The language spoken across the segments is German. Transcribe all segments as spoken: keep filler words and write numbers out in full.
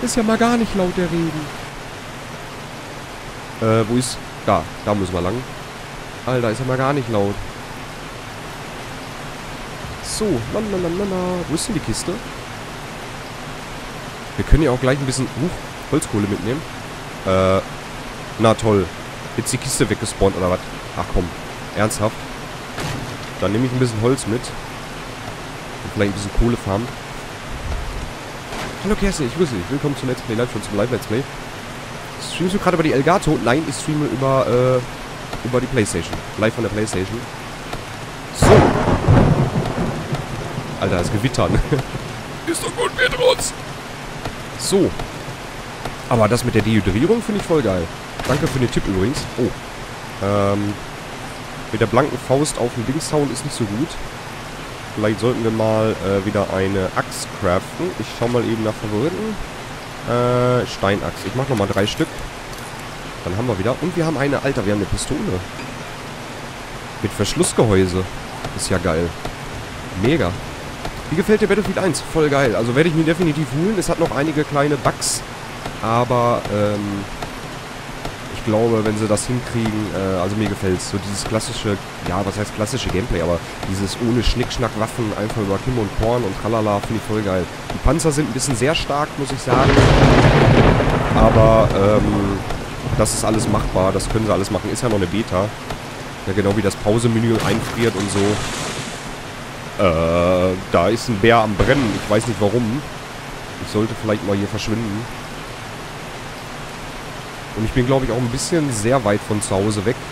Ist ja mal gar nicht laut, der Regen. Äh, wo ist... Da, da müssen wir lang. Alter, ist ja mal gar nicht laut. So, na, na, na, na, na. Wo ist denn die Kiste? Wir können ja auch gleich ein bisschen... Huch, Holzkohle mitnehmen. Äh, na toll. Jetzt die Kiste weggespawnt oder was? Ach komm, ernsthaft? Dann nehme ich ein bisschen Holz mit. Und vielleicht ein bisschen Kohle farmen. Hallo Kerstin, ich grüße dich. Willkommen zum Let's Play Live, schon zum Live-Let's Play. Streamst du gerade über die Elgato? Nein, ich streame über, äh, über die Playstation. Live von der Playstation. So. Alter, es gewittert. Ist doch gut, Petrus. So. Aber das mit der Dehydrierung finde ich voll geil. Danke für den Tipp übrigens. Oh. Ähm. Mit der blanken Faust auf den Dings hauen ist nicht so gut. Vielleicht sollten wir mal äh, wieder eine Axt craften. Ich schau mal eben nach Favoriten. Äh, Steinachs. Ich mach nochmal drei Stück. Dann haben wir wieder. Und wir haben eine, Alter, wir haben eine Pistole. Mit Verschlussgehäuse. Ist ja geil. Mega. Wie gefällt dir Battlefield eins? Voll geil. Also werde ich mir definitiv holen. Es hat noch einige kleine Bugs. Aber, ähm... ich glaube, wenn sie das hinkriegen, äh, also mir gefällt es. So dieses klassische, ja, was heißt klassische Gameplay, aber dieses ohne Schnickschnack Waffen, einfach über Kim und Korn und tralala, finde ich voll geil. Die Panzer sind ein bisschen sehr stark, muss ich sagen. Aber, ähm, das ist alles machbar, das können sie alles machen. Ist ja noch eine Beta. Ja, genau wie das Pause-Menü einfriert und so. Äh, da ist ein Bär am Brennen. Ich weiß nicht warum. Ich sollte vielleicht mal hier verschwinden. Und ich bin, glaube ich, auch ein bisschen sehr weit von zu Hause weg.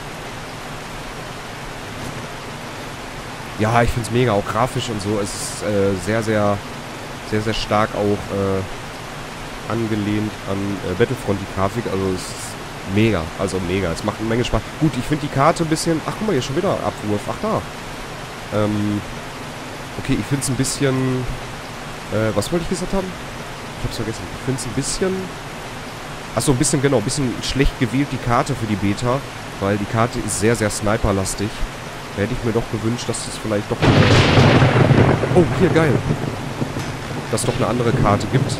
Ja, ich finde es mega, auch grafisch und so. Es ist äh, sehr, sehr, sehr, sehr stark auch äh, angelehnt an äh, Battlefront, die Grafik. Also es ist mega, also mega. Es macht eine Menge Spaß. Gut, ich finde die Karte ein bisschen... Ach, guck mal, hier schon wieder Abwurf. Ach, da. Ähm, okay, ich finde es ein bisschen... Äh, was wollte ich gesagt haben? Ich hab's vergessen. Ich finde es ein bisschen... Achso, ein bisschen, genau, ein bisschen schlecht gewählt die Karte für die Beta, weil die Karte ist sehr, sehr sniperlastig. Da hätte ich mir doch gewünscht, dass es vielleicht doch... Oh, hier, geil. Dass es doch eine andere Karte gibt.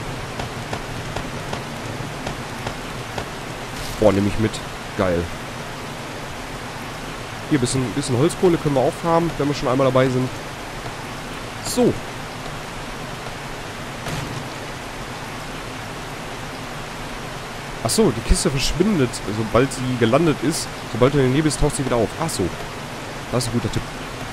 Boah, nehme ich mit. Geil. Hier, ein bisschen, bisschen Holzkohle können wir auch farmen, wenn wir schon einmal dabei sind. So. Achso, die Kiste verschwindet, sobald sie gelandet ist. Sobald du in den Nebel bist, taucht sie wieder auf. Achso. Das ist ein guter Tipp.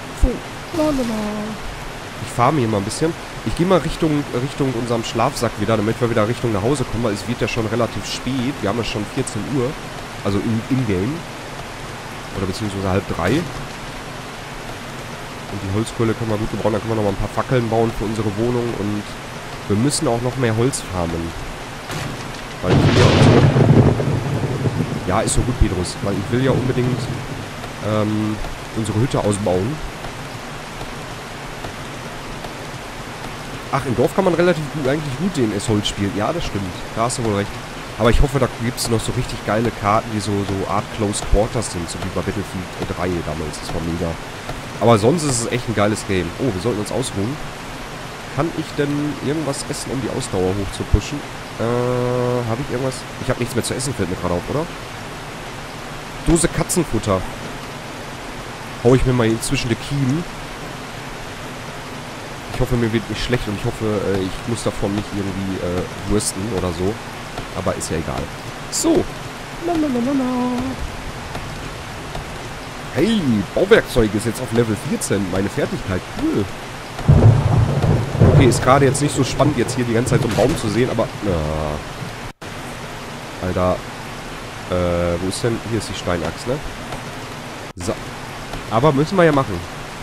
Ich farme hier mal ein bisschen. Ich gehe mal Richtung, Richtung unserem Schlafsack wieder, damit wir wieder Richtung nach Hause kommen, weil es wird ja schon relativ spät. Wir haben ja schon vierzehn Uhr. Also im In-Game. Oder beziehungsweise halb drei. Und die Holzkohle können wir gut gebrauchen. Dann können wir noch mal ein paar Fackeln bauen für unsere Wohnung. Und wir müssen auch noch mehr Holz farmen. Weil ich will ja auch... Ja, ist so gut, Petrus. Weil ich will ja unbedingt ähm, unsere Hütte ausbauen. Ach, im Dorf kann man relativ gut, eigentlich gut den Assault spielen. Ja, das stimmt. Da hast du wohl recht. Aber ich hoffe, da gibt es noch so richtig geile Karten, die so, so Art Close Quarters sind. So wie bei Battlefield drei damals. Das war mega. Aber sonst ist es echt ein geiles Game. Oh, wir sollten uns ausruhen. Kann ich denn irgendwas essen, um die Ausdauer hoch zu pushen? Äh, habe ich irgendwas? Ich habe nichts mehr zu essen, fällt mir gerade auf, oder? Dose Katzenfutter. Hau ich mir mal zwischen die Kiemen. Ich hoffe, mir wird nicht schlecht und ich hoffe, äh, ich muss davon nicht irgendwie äh, wursten oder so. Aber ist ja egal. So. Lalalala. Hey, Bauwerkzeug ist jetzt auf Level vierzehn. Meine Fertigkeit. Cool. Okay, ist gerade jetzt nicht so spannend, jetzt hier die ganze Zeit so einen Baum zu sehen, aber... Ja. Alter. Äh, wo ist denn... Hier ist die Steinachs, ne? So. Aber müssen wir ja machen.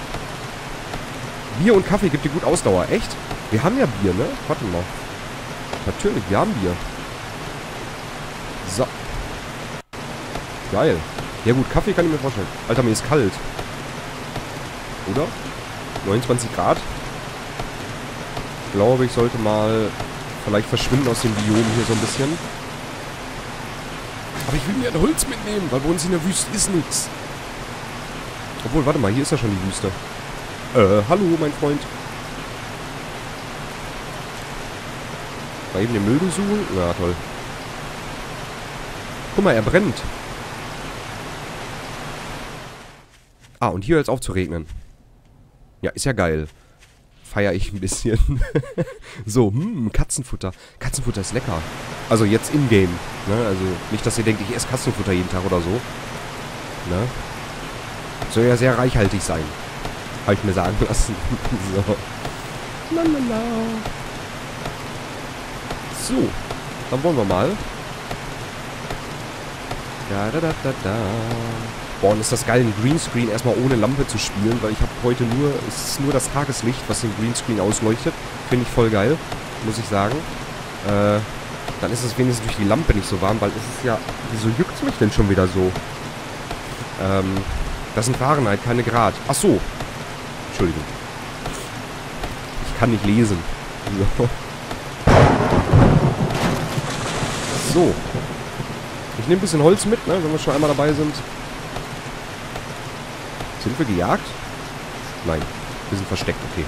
Bier und Kaffee gibt dir gut Ausdauer. Echt? Wir haben ja Bier, ne? Warte mal. Natürlich, wir haben Bier. So. Geil. Ja gut, Kaffee kann ich mir vorstellen. Alter, mir ist kalt. Oder? neunundzwanzig Grad. Ich glaube, ich sollte mal vielleicht verschwinden aus dem Biom hier so ein bisschen. Aber ich will mir ein Holz mitnehmen, weil bei uns in der Wüste ist nichts. Obwohl, warte mal, hier ist ja schon die Wüste. Äh, hallo, mein Freund. Mal eben den Müll suchen. Ja, toll. Guck mal, er brennt. Ah, und hier hört es auf zu regnen. Ja, ist ja geil. Feier ich ein bisschen. So, hm, Katzenfutter. Katzenfutter ist lecker. Also jetzt in-game. Ne? Also nicht, dass ihr denkt, ich esse Katzenfutter jeden Tag oder so. Ne? Soll ja sehr reichhaltig sein. Habe ich mir sagen lassen. So. Lalala. So. Dann wollen wir mal. Da, da, da, da, da. Boah, und ist das geil, ein Greenscreen erstmal ohne Lampe zu spielen, weil ich habe heute nur, es ist nur das Tageslicht, was den Greenscreen ausleuchtet. Finde ich voll geil, muss ich sagen. Äh, dann ist es wenigstens durch die Lampe nicht so warm, weil es ist ja, wieso juckt's mich denn schon wieder so? Ähm, das sind Fahrenheit, keine Grad. Ach so. Entschuldigung. Ich kann nicht lesen. So. So. Ich nehme ein bisschen Holz mit, ne, wenn wir schon einmal dabei sind. Sind wir gejagt? Nein. Wir sind versteckt, okay.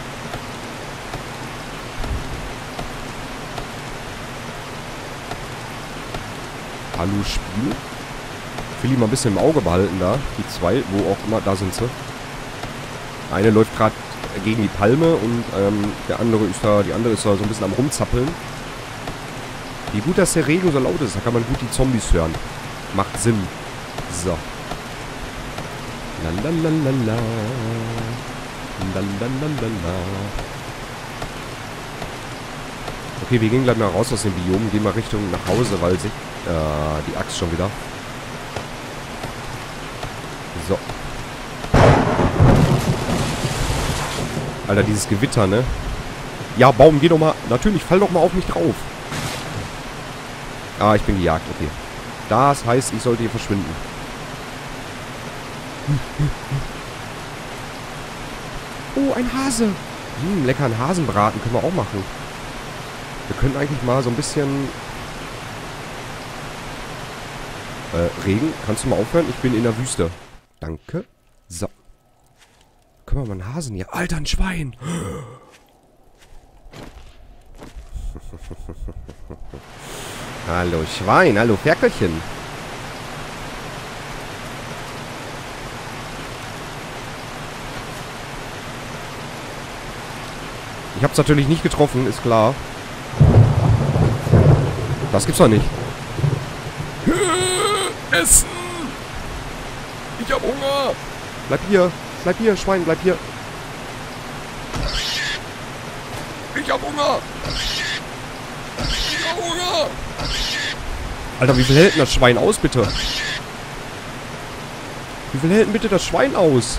Hallo Spiel. Ich will die mal ein bisschen im Auge behalten da. Die zwei, wo auch immer, da sind sie. Eine läuft gerade gegen die Palme und ähm, der andere ist da, die andere ist da so ein bisschen am Rumzappeln. Wie gut, dass der Regen so laut ist, da kann man gut die Zombies hören. Macht Sinn. So. Lalalala. Lalalala. Okay, wir gehen gleich mal raus aus dem Biom, gehen mal Richtung nach Hause, weil sich äh, die Axt schon wieder. So. Alter, dieses Gewitter, ne? Ja, Baum, geh doch mal. Natürlich, fall doch mal auf mich drauf. Ah, ich bin gejagt, okay. Das heißt, ich sollte hier verschwinden. Oh, ein Hase. Hm, leckeren Hasenbraten können wir auch machen. Wir können eigentlich mal so ein bisschen... Äh, Regen, kannst du mal aufhören? Ich bin in der Wüste. Danke. So. Können wir mal einen Hasen hier... Alter, ein Schwein! Hallo Schwein, hallo Ferkelchen. Ich hab's natürlich nicht getroffen, ist klar. Das gibt's doch nicht. Essen! Ich hab Hunger! Bleib hier, bleib hier, Schwein, bleib hier. Ich hab Hunger! Ich hab Hunger! Alter, wie viel hält denn das Schwein aus, bitte? Wie viel hält denn bitte das Schwein aus?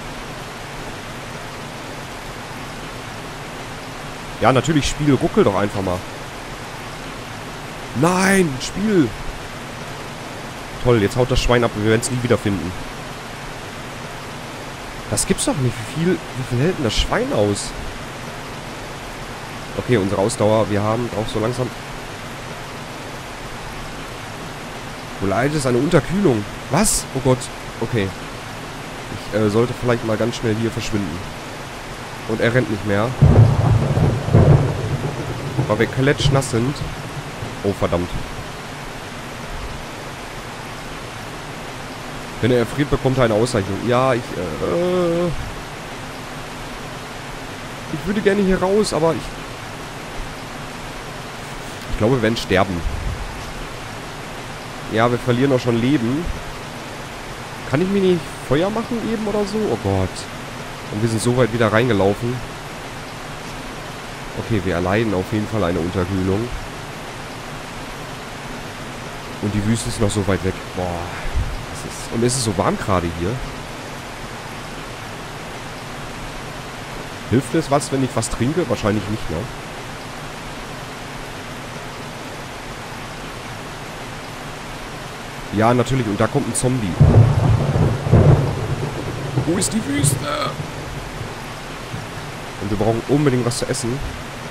Ja, natürlich, Spiel, ruckel doch einfach mal. Nein, Spiel. Toll, jetzt haut das Schwein ab, wir werden es nie wiederfinden. Das gibt's doch nicht. Wie viel, wie viel hält denn das Schwein aus? Okay, unsere Ausdauer, wir haben auch so langsam... Wo leidet es eine Unterkühlung? Was? Oh Gott. Okay. Ich äh, sollte vielleicht mal ganz schnell hier verschwinden. Und er rennt nicht mehr. Weil wir klatschnass sind. Oh, verdammt. Wenn er erfriert, bekommt er eine Auszeichnung. Ja, ich, äh... Ich würde gerne hier raus, aber ich... Ich glaube, wir werden sterben. Ja, wir verlieren auch schon Leben. Kann ich mir nicht Feuer machen eben oder so? Oh Gott. Und wir sind so weit wieder reingelaufen. Okay, wir erleiden auf jeden Fall eine Unterkühlung. Und die Wüste ist noch so weit weg. Boah. Das ist, und es ist so warm gerade hier. Hilft es was, wenn ich was trinke? Wahrscheinlich nicht, ne? Ja, natürlich. Und da kommt ein Zombie. Wo ist die Wüste? Und wir brauchen unbedingt was zu essen.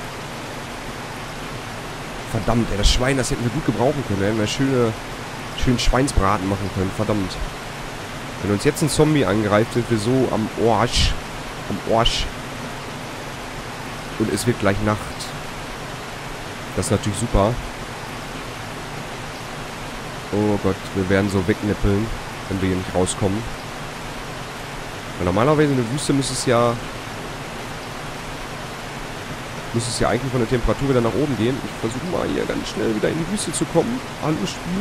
Verdammt, ey, das Schwein, das hätten wir gut gebrauchen können. Da hätten wir schöne, schönen Schweinsbraten machen können. Verdammt. Wenn uns jetzt ein Zombie angreift, sind wir so am Arsch. Am Arsch. Und es wird gleich Nacht. Das ist natürlich super. Oh Gott, wir werden so wegnippeln, wenn wir hier nicht rauskommen. Weil normalerweise in der Wüste müsste es ja... Müsste es ja eigentlich von der Temperatur wieder nach oben gehen. Ich versuche mal hier ganz schnell wieder in die Wüste zu kommen. Hallo Spiel.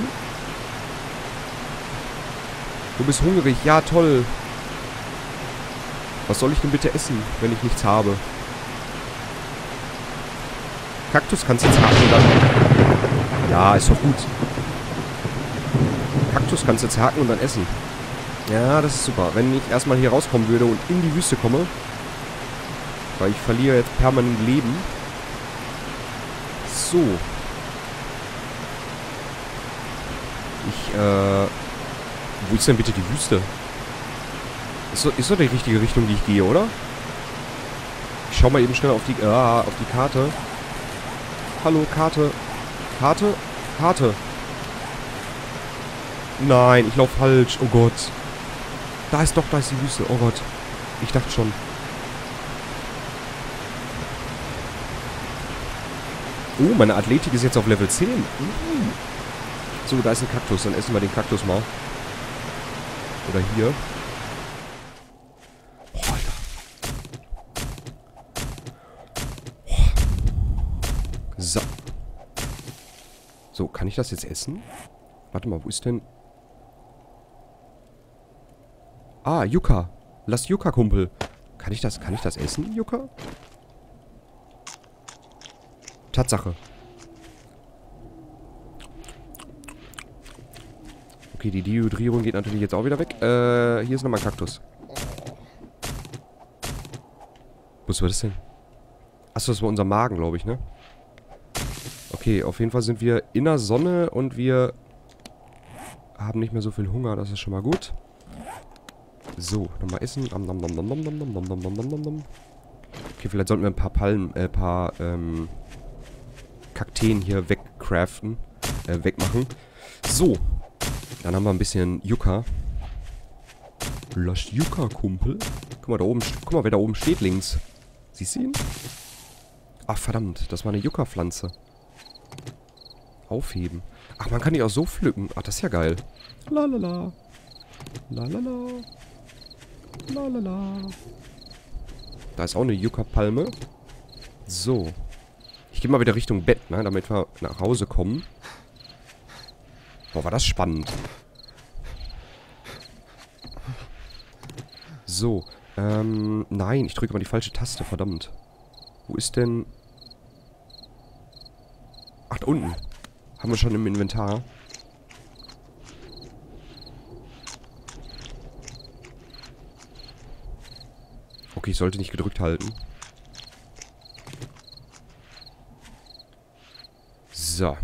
Du bist hungrig. Ja, toll. Was soll ich denn bitte essen, wenn ich nichts habe? Kaktus kannst du jetzt haken und dann... Ja, ist doch gut. Kaktus kannst du jetzt haken und dann essen. Ja, das ist super. Wenn ich erstmal hier rauskommen würde und in die Wüste komme... Weil ich verliere jetzt permanent Leben. So. Ich, äh... Wo ist denn bitte die Wüste? Ist so, ist so die richtige Richtung, die ich gehe, oder? Ich schau mal eben schnell auf die, ah, auf die Karte. Hallo, Karte. Karte? Karte. Nein, ich laufe falsch. Oh Gott. Da ist doch, da ist die Wüste. Oh Gott. Ich dachte schon. Oh, meine Athletik ist jetzt auf Level zehn. Uh. So, da ist ein Kaktus. Dann essen wir den Kaktus mal. Oder hier. Boah, Alter. Boah. So. So, kann ich das jetzt essen? Warte mal, wo ist denn... Ah, Yucca. Lass Yucca, Kumpel. Kann ich das, kann ich das essen, Yucca? Tatsache. Okay, die Dehydrierung geht natürlich jetzt auch wieder weg. Äh, hier ist nochmal ein Kaktus. Was war das denn? Achso, das war unser Magen, glaube ich, ne? Okay, auf jeden Fall sind wir in der Sonne und wir haben nicht mehr so viel Hunger. Das ist schon mal gut. So, nochmal essen. Am, nam, nam, nam, nam, nam, nam, nam, nam, nam, nam. Okay, vielleicht sollten wir ein paar Palmen, äh, paar, ähm... Kakteen hier wegcraften. Äh, wegmachen. So. Dann haben wir ein bisschen Yucca. Lass Yucca, Kumpel. Guck mal, da oben, guck mal, wer da oben steht links. Siehst du ihn? Ach, verdammt. Das war eine Yucca-Pflanze. Aufheben. Ach, man kann die auch so pflücken. Ach, das ist ja geil. Lalala. Lalala. Lalala. Da ist auch eine Yucca-Palme. So. Ich gehe mal wieder Richtung Bett, ne, damit wir nach Hause kommen. Boah, war das spannend. So, ähm, nein, ich drücke mal die falsche Taste, verdammt. Wo ist denn... Ach, da unten. Haben wir schon im Inventar. Okay, ich sollte nicht gedrückt halten. So.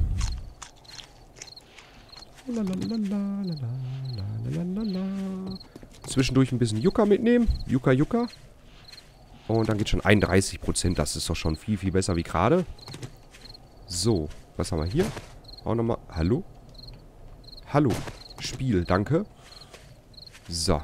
Zwischendurch ein bisschen Yucca mitnehmen. Yucca, Yucca. Und dann geht schon einunddreißig Prozent. Das ist doch schon viel, viel besser wie gerade. So. Was haben wir hier? Auch nochmal. Hallo? Hallo. Spiel, danke. So.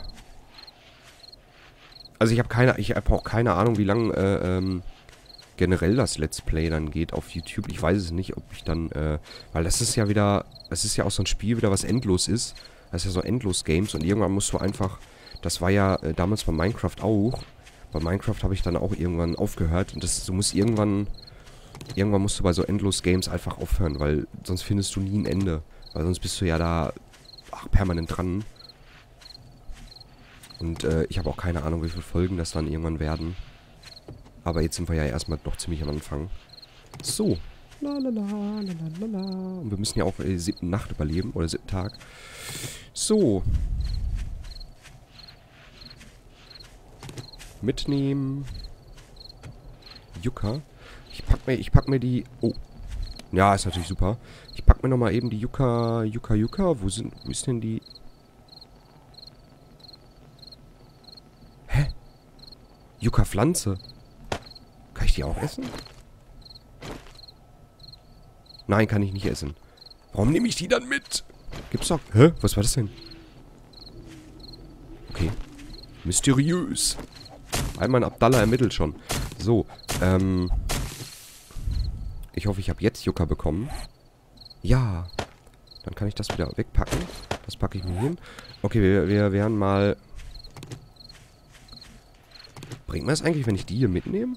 Also ich habe keine, ich habe auch keine Ahnung, wie lange äh, ähm, generell das Let's Play dann geht auf YouTube. Ich weiß es nicht, ob ich dann, äh, weil das ist ja wieder, das ist ja auch so ein Spiel wieder, was endlos ist. Das ist ja so endlos Games und irgendwann musst du einfach, das war ja äh, damals bei Minecraft auch. Bei Minecraft habe ich dann auch irgendwann aufgehört und das, du musst irgendwann, irgendwann musst du bei so endlos Games einfach aufhören, weil sonst findest du nie ein Ende. Weil sonst bist du ja da, ach, permanent dran. Und äh, ich habe auch keine Ahnung, wie viele Folgen das dann irgendwann werden. Aber jetzt sind wir ja erstmal noch ziemlich am Anfang. So. Lalala, lalala. Und wir müssen ja auch die siebten Nacht überleben. Oder siebten Tag. So. Mitnehmen. Yucca. Ich pack mir, ich pack mir die... Oh. Ja, ist natürlich super. Ich pack mir nochmal eben die Yucca, Yucca, Yucca. Wo sind, wo ist denn die... Hä? Yucca-Pflanze. Kann ich die auch essen? Nein, kann ich nicht essen. Warum nehme ich die dann mit? Gibt's doch... Hä? Was war das denn? Okay. Mysteriös. Einmal Abdallah ermittelt schon. So, ähm... Ich hoffe, ich habe jetzt Yucca bekommen. Ja. Dann kann ich das wieder wegpacken. Das packe ich mir hin. Okay, wir, wir werden mal... Bringt mir das eigentlich, wenn ich die hier mitnehme?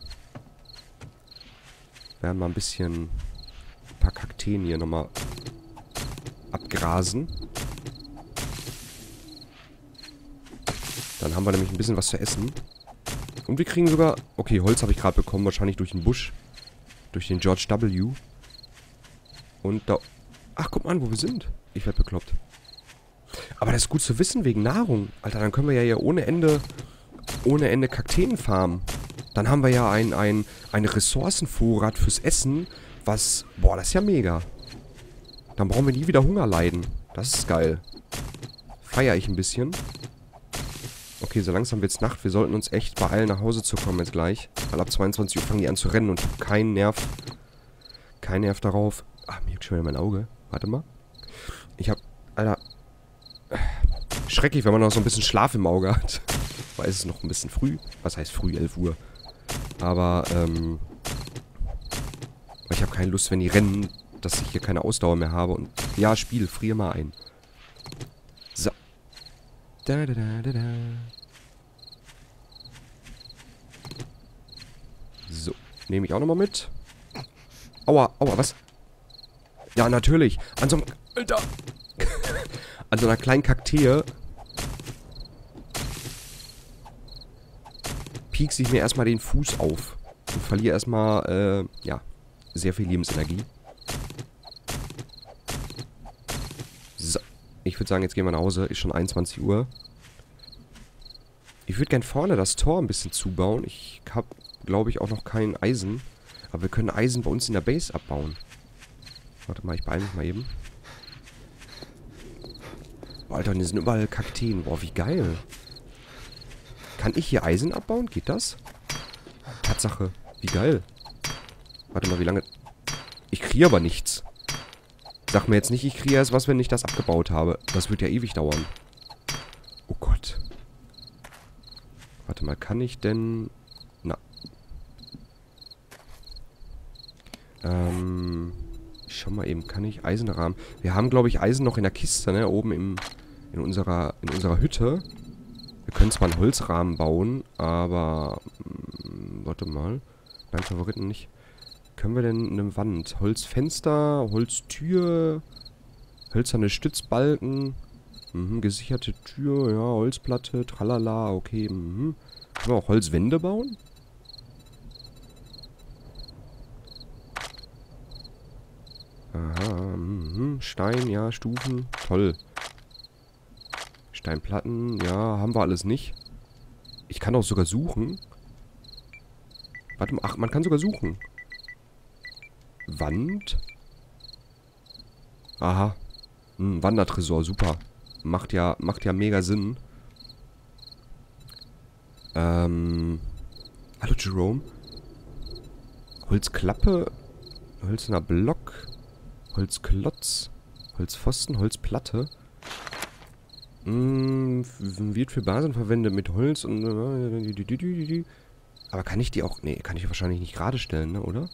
Wir werden mal ein bisschen... Ein paar Kakteen hier nochmal abgrasen. Dann haben wir nämlich ein bisschen was zu essen. Und wir kriegen sogar... Okay, Holz habe ich gerade bekommen, wahrscheinlich durch den Busch. Durch den George W. Und da... Ach, guck mal an, wo wir sind. Ich werde bekloppt. Aber das ist gut zu wissen, wegen Nahrung. Alter, dann können wir ja hier ohne Ende... Ohne Ende Kakteen farmen. Dann haben wir ja ein, ein, ein Ressourcenvorrat fürs Essen, was... Boah, das ist ja mega. Dann brauchen wir nie wieder Hunger leiden. Das ist geil. Feier ich ein bisschen. Okay, so langsam wird's Nacht. Wir sollten uns echt beeilen, nach Hause zu kommen jetzt gleich. Weil ab zweiundzwanzig Uhr fangen die an zu rennen und ich habe keinen Nerv. Keinen Nerv darauf. Ach, mir juckt schon wieder mein Auge. Warte mal. Ich hab... Alter... Schrecklich, wenn man noch so ein bisschen Schlaf im Auge hat. Weil es ist noch ein bisschen früh. Was heißt früh? elf Uhr. Aber, ähm... ich habe keine Lust, wenn die rennen, dass ich hier keine Ausdauer mehr habe. Und ja, Spiel, friere mal ein. So. Da, da, da, da, da. So. Nehme ich auch nochmal mit. Aua, aua, was? Ja, natürlich. An so einem... Alter! An so einer kleinen Kaktee... piekse ich mir erstmal den Fuß auf. Und verliere erstmal, äh, ja, sehr viel Lebensenergie. So. Ich würde sagen, jetzt gehen wir nach Hause. Ist schon einundzwanzig Uhr. Ich würde gern vorne das Tor ein bisschen zubauen. Ich habe, glaube ich, auch noch kein Eisen. Aber wir können Eisen bei uns in der Base abbauen. Warte mal, ich beeile mich mal eben. Boah, Alter, hier sind überall Kakteen. Boah, wie geil. Kann ich hier Eisen abbauen? Geht das? Tatsache. Wie geil. Warte mal, wie lange... Ich kriege aber nichts. Sag mir jetzt nicht, ich kriege erst was, wenn ich das abgebaut habe. Das wird ja ewig dauern. Oh Gott. Warte mal, kann ich denn... Na. Ähm... Ich schau mal eben, kann ich Eisenrahmen... Wir haben, glaube ich, Eisen noch in der Kiste, ne? Oben im... In unserer... In unserer Hütte. Wir können zwar einen Holzrahmen bauen, aber... Mh, warte mal. Nein, Favoriten nicht. Können wir denn eine Wand? Holzfenster, Holztür, hölzerne Stützbalken, mhm, gesicherte Tür, ja, Holzplatte, tralala, okay, mhm. Können wir auch Holzwände bauen? Aha, mhm, Stein, ja, Stufen, toll. Steinplatten, ja, haben wir alles nicht. Ich kann auch sogar suchen. Warte mal, ach, man kann sogar suchen. Wand. Aha. Hm, Wandertresor, super. Macht ja, macht ja mega Sinn. Ähm. Hallo Jerome. Holzklappe. Hölzerner Block. Holzklotz. Holzpfosten, Holzplatte. Hm, wird für Basen verwendet mit Holz und... Aber kann ich die auch... Nee, kann ich wahrscheinlich nicht gerade stellen, ne, oder?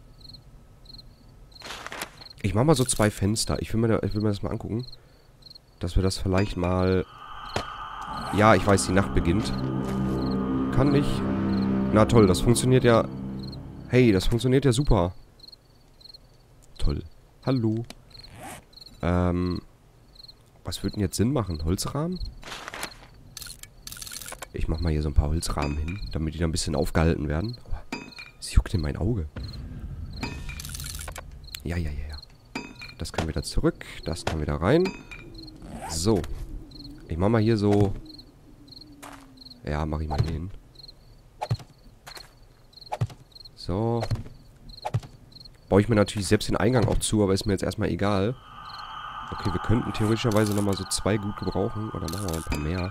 Ich mach mal so zwei Fenster. Ich will mir, da, ich will mir das mal angucken. Dass wir das vielleicht mal... Ja, ich weiß, die Nacht beginnt. Kann ich... Na toll, das funktioniert ja... Hey, das funktioniert ja super. Toll. Hallo. Ähm... Was würde denn jetzt Sinn machen? Holzrahmen? Ich mach mal hier so ein paar Holzrahmen hin, damit die da ein bisschen aufgehalten werden. Es juckt in mein Auge. Ja, ja, ja, ja. Das kann wieder zurück. Das kann wieder rein. So. Ich mach mal hier so... Ja, mach ich mal hier hin. So. Baue ich mir natürlich selbst den Eingang auch zu, aber ist mir jetzt erstmal egal. Okay, wir könnten theoretischerweise nochmal so zwei gut gebrauchen. Oder machen wir ein paar mehr.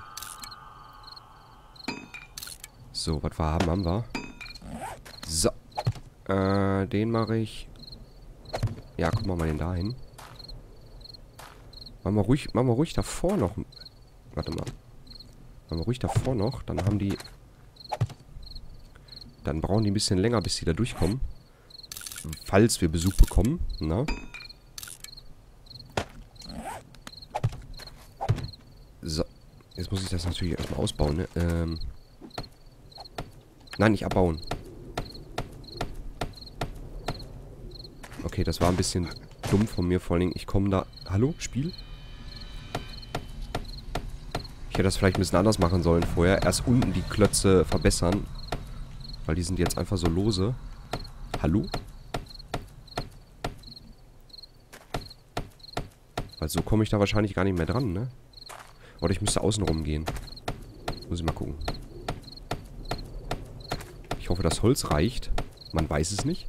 So, was wir haben, haben wir. So. Äh, den mache ich... Ja, gucken wir mal den da hin. Machen wir ruhig, machen wir ruhig davor noch... Warte mal. Machen wir ruhig davor noch. Dann haben die... Dann brauchen die ein bisschen länger, bis die da durchkommen. falls wir Besuch bekommen. Na? So. Jetzt muss ich das natürlich erstmal ausbauen, ne? Ähm. Nein, nicht abbauen. Okay, das war ein bisschen dumm von mir. Vor allen Dingen, ich komme da... Hallo? Spiel? Ich hätte das vielleicht ein bisschen anders machen sollen vorher. Erst unten die Klötze verbessern. Weil die sind jetzt einfach so lose. Hallo? Weil so komme ich da wahrscheinlich gar nicht mehr dran, ne? Oder ich müsste außen rum gehen. Muss ich mal gucken. Ich hoffe, das Holz reicht. Man weiß es nicht.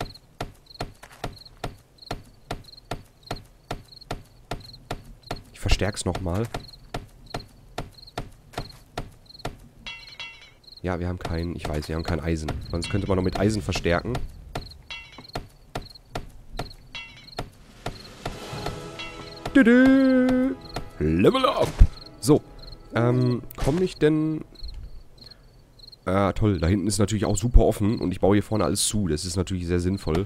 Ich verstärke es nochmal. Ja, wir haben kein... Ich weiß, wir haben kein Eisen. Sonst könnte man noch mit Eisen verstärken. Dü-dü. Level up! So. Ähm, komme ich denn... Ah, toll. Da hinten ist natürlich auch super offen. Und ich baue hier vorne alles zu. Das ist natürlich sehr sinnvoll.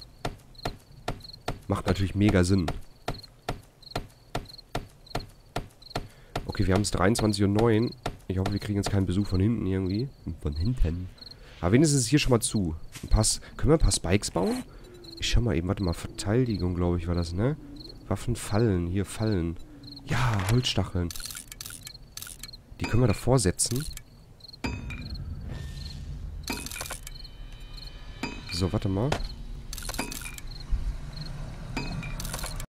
Macht natürlich mega Sinn. Okay, wir haben es dreiundzwanzig Uhr neun. Ich hoffe, wir kriegen jetzt keinen Besuch von hinten irgendwie. Von hinten. Aber wenigstens ist hier schon mal zu. Ein paar, können wir ein paar Spikes bauen? Ich schau mal eben. Warte mal. Verteidigung, glaube ich, war das, ne? Waffen fallen. Hier fallen. Ja, Holzstacheln. Die können wir davor setzen. So, warte mal.